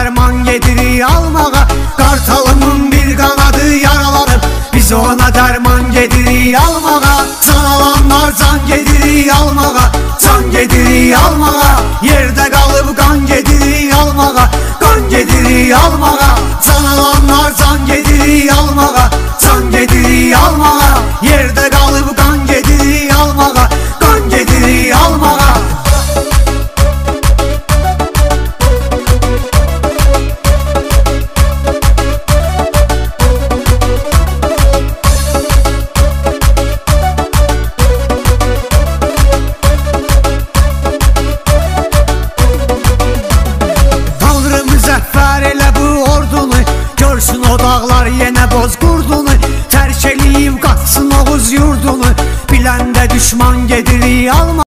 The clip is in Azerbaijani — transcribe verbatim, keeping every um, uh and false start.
dərman gedirik almağa. Qartalımın bir qanadı yaralanıb, biz ona dərman gedirik almağa. Can alanlar can gedirik almağa, can gedirik almağa. Yerdə qalıb qan gedirik almağa, qan gedirik almağa. Can alanlar can gedirik almağa, can gedirik almağa. Yerdə qalıb qan gedirik almağa, qan gedirik almağa. Görsün o dağlar yenə boz qurdunu, tərk eləyib qaçsın Oğuz yurdunu. Biləndə düşman gedirik alma.